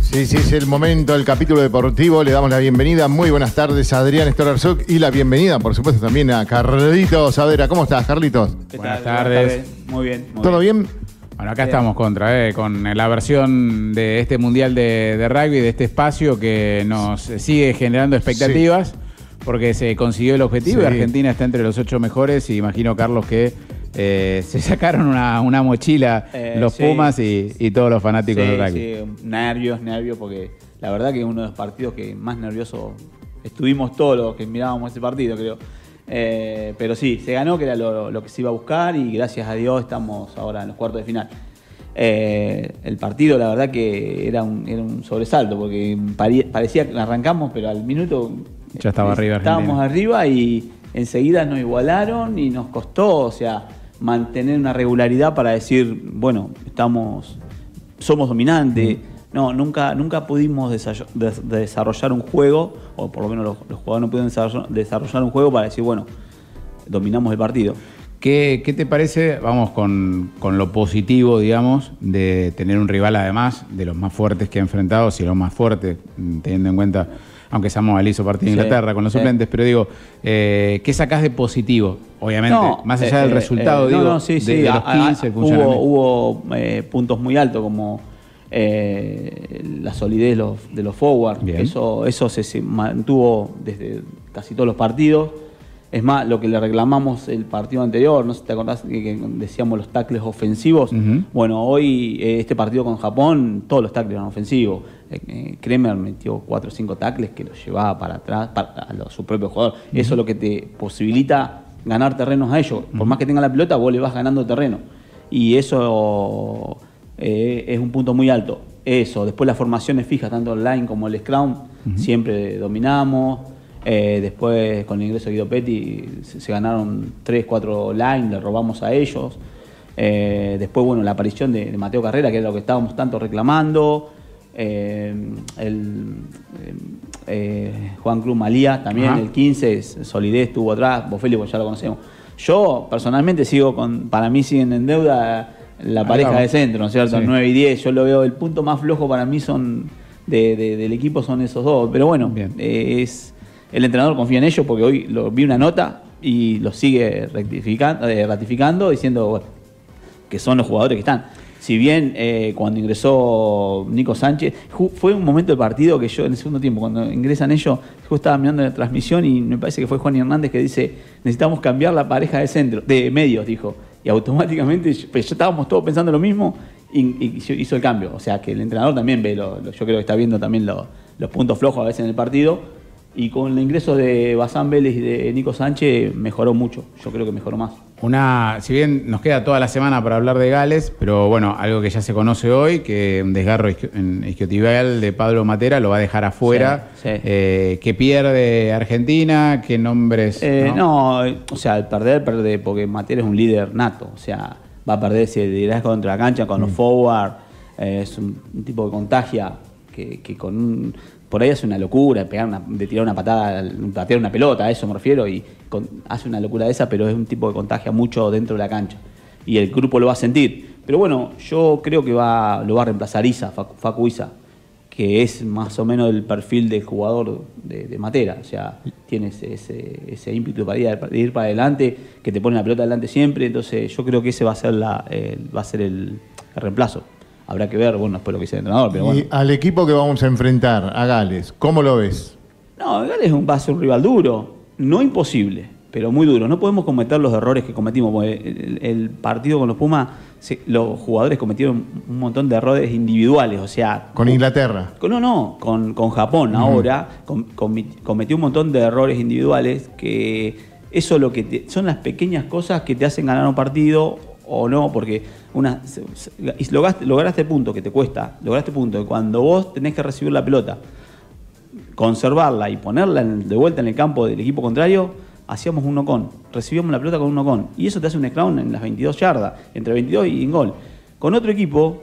Sí, es el momento del capítulo deportivo. Le damos la bienvenida. Muy buenas tardes a Adrián Storarzuk y la bienvenida, por supuesto, también a Carlitos Saavedra. ¿Cómo estás, Carlitos? Buenas tardes. Muy bien. ¿Todo bien? Bueno, acá estamos con la versión de este Mundial de Rugby, de este espacio que nos sigue generando expectativas, porque se consiguió el objetivo y Argentina está entre los 8 mejores. Y imagino, Carlos, que se sacaron una mochila los Pumas y todos los fanáticos del rugby. Sí, nervios, porque la verdad que es uno de los partidos que más nervioso estuvimos todos los que mirábamos ese partido, creo. Pero sí, se ganó, que era lo que se iba a buscar, y gracias a Dios estamos ahora en los cuartos de final. El partido, la verdad que era un sobresalto, porque parecía que arrancamos, pero al minuto ya estaba arriba Argentina. Estábamos arriba y enseguida nos igualaron y nos costó, o sea, mantener una regularidad para decir, bueno, somos dominantes. No, nunca pudimos desarrollar un juego, o por lo menos los jugadores no pudieron desarrollar un juego para decir, bueno, dominamos el partido. ¿Qué te parece, vamos, con lo positivo, digamos, de tener un rival, además, de los más fuertes que ha enfrentado, si los más fuertes, teniendo en cuenta, aunque Samoa hizo partido de Inglaterra con los suplentes, pero digo, ¿qué sacás de positivo? Obviamente, más allá del resultado, de los 15, el funcionamiento. Hubo puntos muy altos, como la solidez de los forward. Eso se mantuvo desde casi todos los partidos. Es más, lo que le reclamamos el partido anterior, no sé si te acordás que decíamos los tackles ofensivos. Bueno, hoy este partido con Japón, todos los tackles eran ofensivos. Kremer metió 4 o 5 tackles que los llevaba para atrás a su propio jugador. Eso es lo que te posibilita ganar terrenos a ellos. Por más que tengan la pelota, vos le vas ganando terreno. Y eso es un punto muy alto. Eso, después las formaciones fijas, tanto el line como el scrum, siempre dominamos. Después con el ingreso de Guido Petti se ganaron 3, 4 line, le robamos a ellos. Después, bueno, la aparición de Mateo Carrera, que era lo que estábamos tanto reclamando. Juan Cruz Malía también, el 15, solidez, estuvo atrás. Bofelli, pues ya lo conocemos. Yo personalmente para mí siguen en deuda la pareja de centro, ¿no es cierto? 9 y 10, yo lo veo, el punto más flojo para mí del equipo son esos dos. Pero bueno, el entrenador confía en ellos, porque hoy vi una nota y lo sigue ratificando, diciendo, bueno, que son los jugadores que están. Si bien cuando ingresó Nico Sánchez, fue un momento del partido que yo en el segundo tiempo, cuando ingresan ellos, yo estaba mirando la transmisión y me parece que fue Juan Hernández que dice, necesitamos cambiar la pareja de medios, dijo. Y automáticamente ya estábamos todos pensando lo mismo y hizo el cambio. O sea que el entrenador también ve, yo creo que está viendo también los puntos flojos a veces en el partido. Y con el ingreso de Bazán Vélez y de Nico Sánchez mejoró mucho. Yo creo que mejoró más. Si bien nos queda toda la semana para hablar de Gales, pero bueno, algo que ya se conoce hoy, que un desgarro isquiotibial de Pablo Matera lo va a dejar afuera. ¿Qué pierde Argentina? ¿Qué nombres? O sea, al perder, porque Matera es un líder nato. O sea, va a perder ese liderazgo contra la cancha con los forward. Es un tipo que contagia, que con por ahí hace una locura, de tirar una patada, patear una pelota, a eso me refiero, y hace una locura de esa, pero es un tipo que contagia mucho dentro de la cancha. Y el grupo lo va a sentir. Pero bueno, yo creo que lo va a reemplazar Facu Isa, que es más o menos el perfil del jugador de Matera. O sea, tiene ese ímpetu para ir para adelante, que te pone la pelota adelante siempre. Entonces yo creo que ese va a ser el reemplazo. Habrá que ver, bueno, después lo que dice el entrenador. Pero bueno. Y al equipo que vamos a enfrentar, a Gales, ¿cómo lo ves? No, Gales va a ser un rival duro, no imposible, pero muy duro. No podemos cometer los errores que cometimos, porque el partido con los Pumas, los jugadores cometieron un montón de errores individuales, o sea... ¿Con Inglaterra? Con Japón ahora, cometió un montón de errores individuales, que eso son las pequeñas cosas que te hacen ganar un partido o no, porque lograste el punto que te cuesta, lograste el punto que cuando vos tenés que recibir la pelota, conservarla y ponerla de vuelta en el campo del equipo contrario, hacíamos un no-con, recibíamos la pelota con un no-con, y eso te hace un scrum en las 22 yardas, entre 22 y en gol. Con otro equipo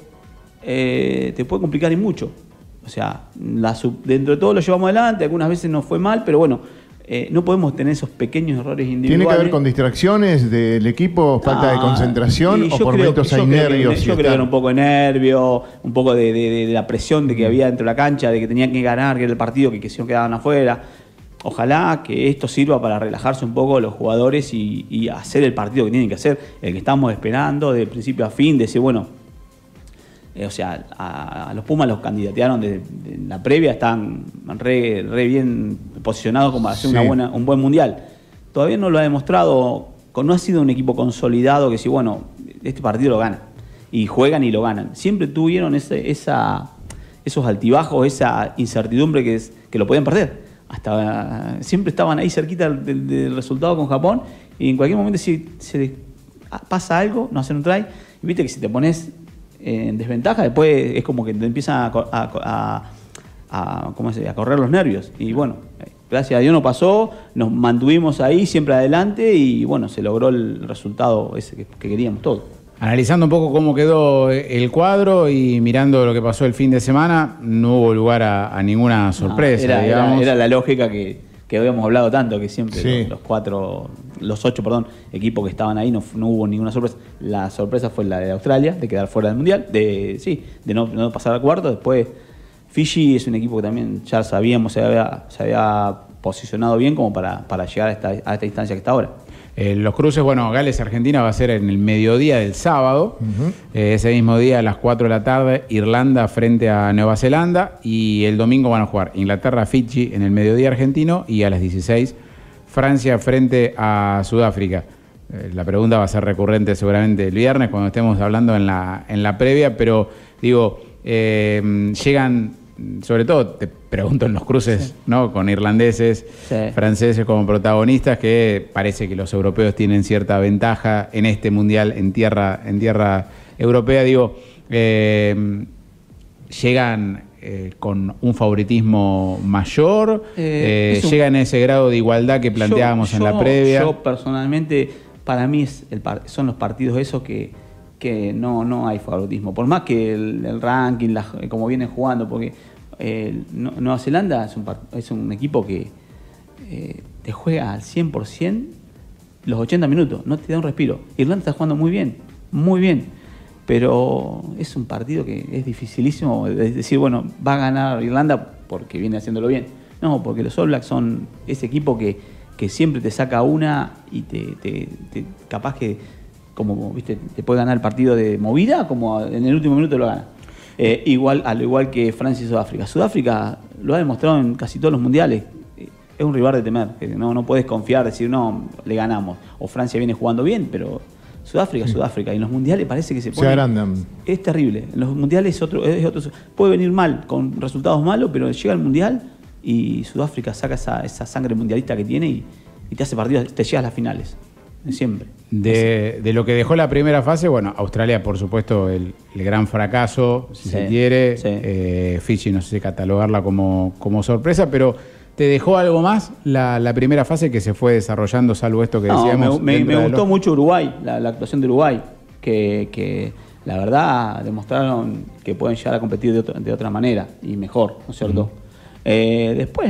te puede complicar y mucho. O sea, dentro de todo lo llevamos adelante, algunas veces nos fue mal, pero bueno, no podemos tener esos pequeños errores individuales. ¿Tiene que ver con distracciones del equipo, falta de concentración o por momentos hay nervios? Yo creo que era un poco de nervio, un poco de la presión de que había dentro de la cancha, de que tenían que ganar, que era el partido, que si no quedaban afuera. Ojalá que esto sirva para relajarse un poco los jugadores y hacer el partido que tienen que hacer, el que estamos esperando de principio a fin, de decir, bueno, o sea, a los Pumas los candidatearon de la previa, están re bien posicionados como para hacer un buen mundial. Todavía no lo ha demostrado, no ha sido un equipo consolidado que si, bueno, este partido lo gana. Y juegan y lo ganan. Siempre tuvieron esos altibajos, esa incertidumbre que lo podían perder. Siempre estaban ahí cerquita del resultado con Japón y en cualquier momento si se pasa algo, no hacen un try. Y viste que si te pones en desventaja, después es como que te empiezan a correr los nervios. Y bueno, gracias a Dios no pasó, nos mantuvimos ahí siempre adelante y bueno, se logró el resultado ese que queríamos todos. Analizando un poco cómo quedó el cuadro y mirando lo que pasó el fin de semana, no hubo lugar a ninguna sorpresa, digamos. Era la lógica que habíamos hablado tanto, que siempre los 8 equipos que estaban ahí no hubo ninguna sorpresa. La sorpresa fue la de Australia, de quedar fuera del Mundial, de no pasar al cuarto. Después Fiji es un equipo que también ya sabíamos se había posicionado bien como para llegar a esta instancia que está ahora. Los cruces, bueno, Gales-Argentina va a ser en el mediodía del sábado. Ese mismo día a las 4 de la tarde, Irlanda frente a Nueva Zelanda. Y el domingo van a jugar Inglaterra-Fiji en el mediodía argentino. Y a las 16, Francia frente a Sudáfrica. La pregunta va a ser recurrente seguramente el viernes cuando estemos hablando en la previa. Pero digo, llegan... Sobre todo, te pregunto en los cruces, ¿no? Con irlandeses, franceses como protagonistas, que parece que los europeos tienen cierta ventaja en este mundial en tierra europea. Digo, llegan con un favoritismo mayor, llegan a ese grado de igualdad que planteábamos en la previa. Yo personalmente, para mí son los partidos esos que no hay favoritismo. Por más que el ranking, como vienen jugando, porque Nueva Zelanda es un equipo que te juega al 100% los 80 minutos, no te da un respiro. Irlanda está jugando muy bien, pero es un partido que es dificilísimo de decir, bueno, va a ganar Irlanda porque viene haciéndolo bien. No, porque los All Blacks son ese equipo que siempre te saca una y te capaz que, como viste, te puede ganar el partido de movida, como en el último minuto lo gana. Al igual que Francia y Sudáfrica. Sudáfrica lo ha demostrado en casi todos los mundiales. Es un rival de temer, que no puedes confiar, decir, no, le ganamos. O Francia viene jugando bien, pero Sudáfrica. Y en los mundiales parece que se agrandan. Es terrible. En los mundiales es otro. Puede venir mal, con resultados malos, pero llega el mundial y Sudáfrica saca esa sangre mundialista que tiene y te hace partidos, te llega a las finales. Siempre. De lo que dejó la primera fase, bueno, Australia, por supuesto, el gran fracaso, si se quiere. Fiji, no sé si catalogarla como sorpresa, pero ¿te dejó algo más la primera fase que se fue desarrollando, salvo esto que decíamos? Me gustó mucho Uruguay, la actuación de Uruguay, que la verdad demostraron que pueden llegar a competir de otra manera y mejor, ¿no es cierto? Después,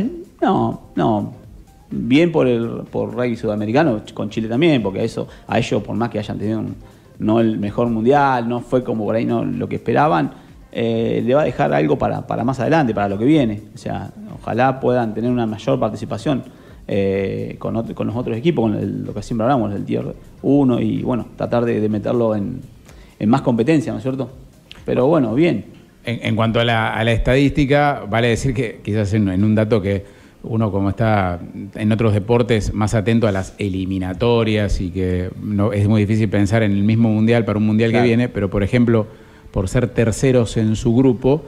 no. Bien por rugby sudamericano, con Chile también, porque a ellos, por más que hayan tenido no el mejor mundial, no fue como por ahí lo que esperaban, le va a dejar algo para más adelante, para lo que viene. O sea, ojalá puedan tener una mayor participación con los otros equipos, con lo que siempre hablamos, el Tier 1, y bueno, tratar de meterlo en más competencia, ¿no es cierto? Pero bueno, bien. En cuanto a la estadística, vale decir que quizás en un dato que uno, como está en otros deportes, más atento a las eliminatorias y que no, es muy difícil pensar en el mismo mundial para un mundial que viene, pero por ejemplo, por ser terceros en su grupo,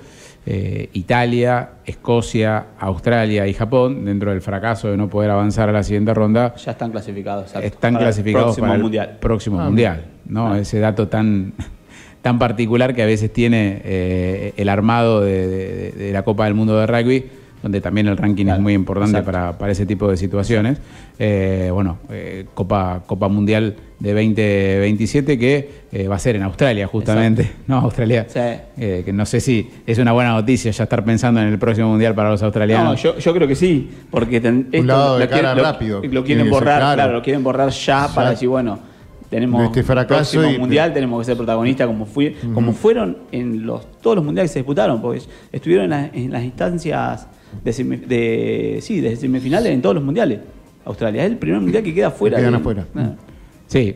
Italia, Escocia, Australia y Japón, dentro del fracaso de no poder avanzar a la siguiente ronda, ya están clasificados. Exacto. Están clasificados para el próximo mundial, ¿no? Ese dato tan particular que a veces tiene el armado de la Copa del Mundo de Rugby. donde también el ranking es muy importante para ese tipo de situaciones. Copa Mundial de 2027 que va a ser en Australia justamente. Exacto. No, Australia, que no sé si es una buena noticia ya estar pensando en el próximo Mundial para los australianos. No, yo creo que sí, porque esto lo quieren borrar, claro, lo quieren borrar ya para decir, bueno, tenemos este fracaso próximo mundial, tenemos que ser protagonistas como fueron en todos los mundiales que se disputaron, porque estuvieron en las instancias de semifinales en todos los mundiales. Australia es el primer mundial que queda fuera. Sí,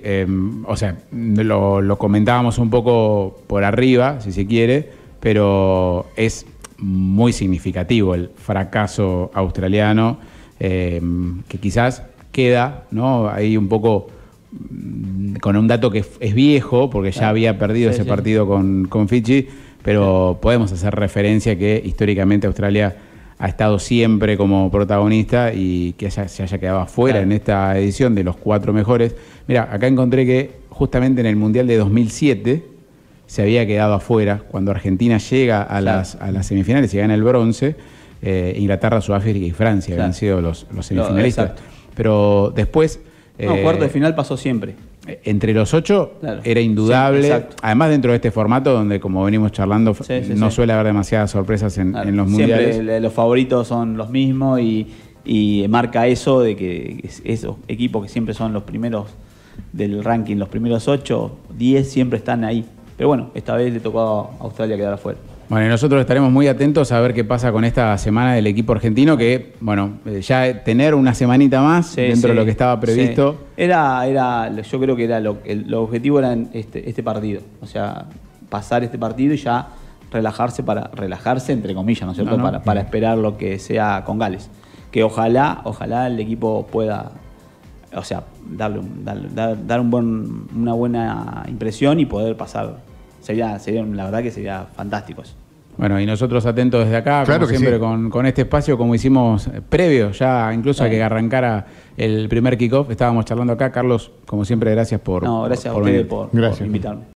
lo comentábamos un poco por arriba, si se quiere, pero es muy significativo el fracaso australiano, que quizás queda, ¿no?, ahí un poco con un dato que es viejo, porque ya había perdido ese partido con Fiji, pero podemos hacer referencia que históricamente Australia ha estado siempre como protagonista y que se haya quedado afuera en esta edición de los 4 mejores. Mira, acá encontré que justamente en el Mundial de 2007 se había quedado afuera. Cuando Argentina llega a las semifinales y gana el bronce, Inglaterra, Sudáfrica y Francia habían sido los semifinalistas. Pero después... cuarto de final pasó siempre. Entre los 8 era indudable, además dentro de este formato donde, como venimos charlando, no suele haber demasiadas sorpresas en los mundiales. Siempre los favoritos son los mismos y marca eso de que esos equipos que siempre son los primeros del ranking, los primeros 8, 10 siempre están ahí. Pero bueno, esta vez le tocó a Australia quedar afuera. Bueno, y nosotros estaremos muy atentos a ver qué pasa con esta semana del equipo argentino, que, ya tener una semanita más dentro de lo que estaba previsto. Yo creo que el objetivo era este partido. O sea, pasar este partido y ya relajarse entre comillas, ¿no es cierto? Para esperar lo que sea con Gales. Que ojalá el equipo pueda, o sea, dar una buena impresión y poder pasar. Sería, la verdad que sería fantástico eso. Bueno, y nosotros atentos desde acá, como siempre, con este espacio, como hicimos previo, ya incluso a que arrancara el primer kickoff. Estábamos charlando acá. Carlos, como siempre, gracias por gracias a ustedes por invitarme.